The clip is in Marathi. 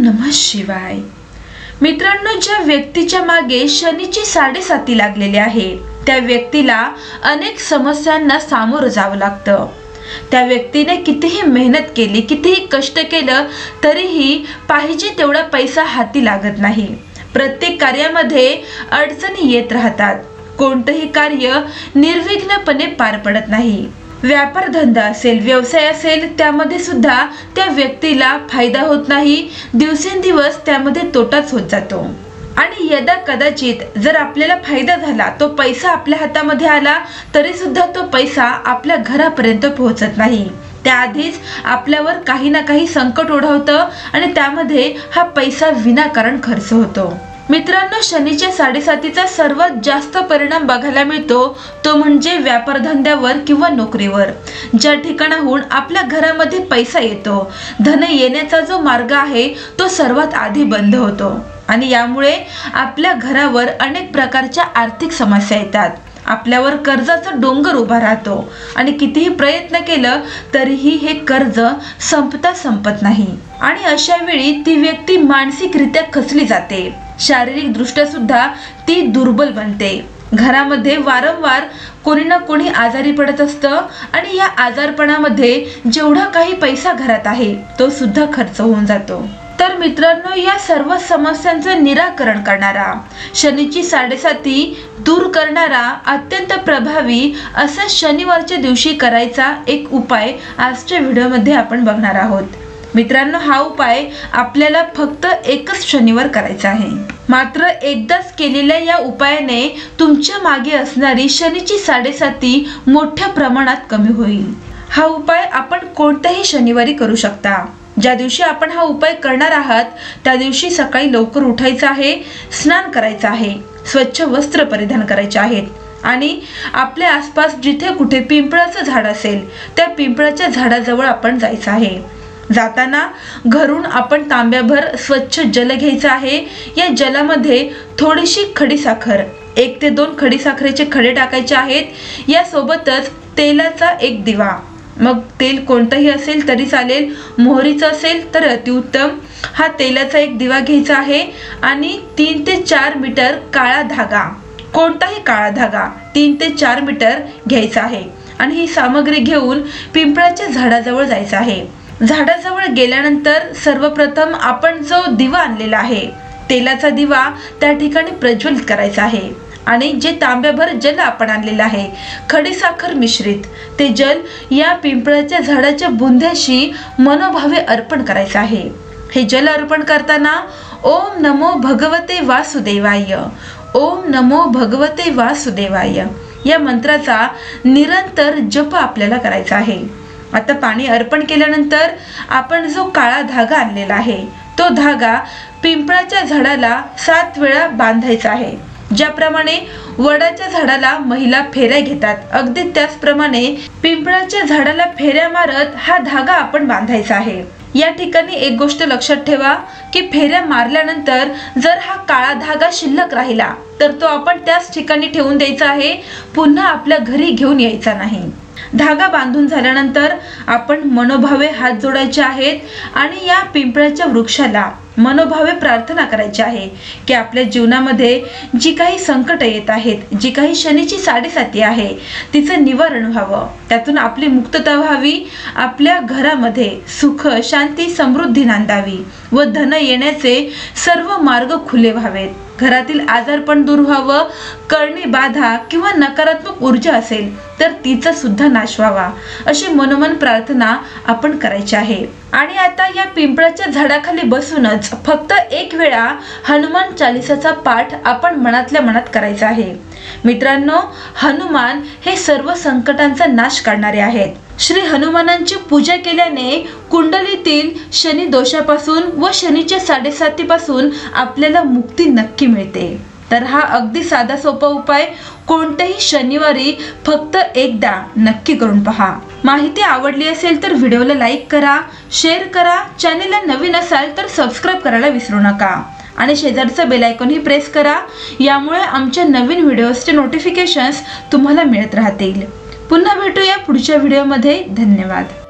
नमः शिवाय। मित्रांनो, ज्या व्यक्तीच्या मागे शनीची 7.5 लागलेली आहे त्या व्यक्तीला अनेक समस्यांना सामोरं जावं लागतं। त्या व्यक्तीने कितीही मेहनत केली, कितीही कष्ट केलं तरीही पाहिजे तेवढा पैसा हाती लागत नाही। प्रत्येक कार्यामध्ये अडचणी येत राहतात। कोणतेही कार्य निर्विघ्नपणे पार पडत नाही। व्यापार धंदा असेल, व्यवसाय असेल, त्यामध्ये सुद्धा त्या व्यक्तीला फायदा होत नाही। दिवसेंदिवस त्यामध्ये तोटाच होत जातो। आणि यदा कदाचित जर आपल्याला फायदा झाला, तो पैसा आपल्या हातामध्ये आला तरी सुद्धा तो पैसा आपल्या घरापर्यंत पोहोचत नाही। त्याआधीच आपल्यावर काही ना काही संकट ओढवतं आणि त्यामध्ये हा पैसा विनाकारण खर्च होतो। मित्रांनो, शनीच्या 7.5चा सर्वात जास्त परिणाम बघायला मिळतो तो म्हणजे व्यापार धंद्यावर किंवा नोकरीवर। ज्या ठिकाणाहून आपल्या घरामध्ये पैसा येतो, धन येण्याचा जो मार्ग आहे तो सर्वात आधी बंद होतो आणि यामुळे आपल्या घरावर अनेक प्रकारच्या आर्थिक समस्या येतात। आपल्यावर कर्जाचा डोंगर उभा राहतो आणि कितीही प्रयत्न केलं तरीही हे कर्ज संपत नाही। आणि अशा वेळी ती व्यक्ती मानसिकरित्या खचली जाते। शारीरिक दृष्ट्या सुद्धा ती दुर्बल बनते। घरामध्ये वारंवार कोणी ना कोणी आजारी पडत असतं आणि या आजारपणामध्ये जेवढा काही पैसा घरात आहे तो सुद्धा खर्च होऊन जातो। तर मित्रांनो, या सर्व समस्यांचं निराकरण करणारा, शनीची 7.5 दूर करणारा अत्यंत प्रभावी असा शनिवारच्या दिवशी करायचा एक उपाय आजच्या व्हिडिओमध्ये आपण बघणार आहोत। मित्रांनो, हा उपाय आपल्याला फक्त एकच शनिवार करायचा आहे। मात्र एकदाच केलेल्या या उपायाने तुमच्या मागे असणारी शनीची 7.5 मोठ्या प्रमाणात कमी होईल। हा उपाय आपण कोणत्याही शनिवारी करू शकता। ज्या दिवशी आपण हा उपाय करणार आहात त्या दिवशी सकाळी लवकर उठायचं आहे, स्नान करायचं आहे, स्वच्छ वस्त्र परिधान करायचे आहेत आणि आपल्या आसपास जिथे कुठे पिंपळाचं झाड असेल त्या पिंपळाच्या झाडाजवळ आपण जायचं आहे। जाताना घरून आपण तांब्याभर स्वच्छ जल घ्यायचं आहे। या जलामध्ये थोडीशी खडीसाखर, 1 ते 2 खडीसाखरेचे खडे टाकायचे आहेत। यासोबतच तेलाचा एक दिवा, मग तेल कोणतंही असेल तरी चालेल, मोहरीचं असेल तर अतिउत्तम। हा तेलाचा एक दिवा घ्यायचा आहे आणि 3 ते 4 मीटर काळा धागा, कोणताही काळा धागा 3 ते 4 मीटर घ्यायचा आहे आणि ही सामग्री घेऊन पिंपळाच्या झाडाजवळ जायचं आहे। झाडाजवळ गेल्यानंतर सर्वप्रथम आपण जो दिवा आणलेला आहे, तेलाचा दिवा, त्या ठिकाणी प्रज्वलित करायचा आहे आणि जे तांब्याभर जल आपण आणलेलं आहे खडीसाखर मिश्रित ते जल या पिंपळाच्या झाडाच्या बुंध्याशी मनोभावे अर्पण करायचं आहे। हे जल अर्पण करताना ओम नमो भगवते वासुदेवाय, ओम नमो भगवते वासुदेवाय या मंत्राचा निरंतर जप आपल्याला करायचा आहे। आता पाणी अर्पण केल्यानंतर आपण जो काळा धागा आणलेला आहे तो धागा पिंपळाच्या झाडाला 7 वेळा बांधायचा आहे। ज्याप्रमाणे वडाच्या झाडाला महिला फेऱ्या घेतात, अगदी त्याचप्रमाणे पिंपळाच्या झाडाला फेऱ्या मारत हा धागा आपण बांधायचा आहे। या ठिकाणी एक गोष्ट लक्षात ठेवा की फेऱ्या मारल्यानंतर जर हा काळा धागा शिल्लक राहिला तर तो आपण त्याच ठिकाणी ठेवून द्यायचा आहे, पुन्हा आपल्या घरी घेऊन यायचा नाही। धागा बांधून झाल्यानंतर आपण मनोभावे हात जोडायचे आहेत आणि या पिंपळाच्या वृक्षाला मनोभावे प्रार्थना करायची आहे की आपल्या जीवनामध्ये जी काही संकट येत आहेत, जी काही शनीची 7.5 आहे तिचं निवारण व्हावं, त्यातून आपली मुक्तता व्हावी, आपल्या घरामध्ये सुख, शांती, समृद्धी नांदावी व धन येण्याचे सर्व मार्ग खुले व्हावेत, घरातील आजारपण दूर व्हावं, करणी बाधा किंवा नकारात्मक ऊर्जा असेल तर तिचा सुद्धा नाश व्हावा, अशी मनोमन प्रार्थना आपण करायची आहे। आणि आता या पिंपळाच्या झाडाखाली बसूनच फक्त 1 वेळा हनुमान चालीसाचा पाठ आपण मनातल्या मनात करायचा आहे। मित्रांनो, हनुमान हे सर्व संकटांचा नाश करणारे आहेत। श्री हनुमानांची पूजा केल्याने कुंडलीतील शनी दोषापासून व शनीच्या 7.5 पासून आपल्याला मुक्ती नक्की मिळते। तर हा अगदी साधा सोपा उपाय कोणत्याही शनिवारी फक्त एकदा नक्की करून पहा। माहिती आवडली असेल तर व्हिडिओला लाईक करा, शेअर करा, चॅनलला नवीन असाल तर सबस्क्राईब करायला विसरू नका आणि शेजारचं बेल आयकॉनही प्रेस करा। यामुळे आमच्या नवीन व्हिडिओजचे नोटिफिकेशन्स तुम्हाला मिळत राहतील। पुन्हा भेटूया पुढच्या व्हिडिओमध्ये। धन्यवाद।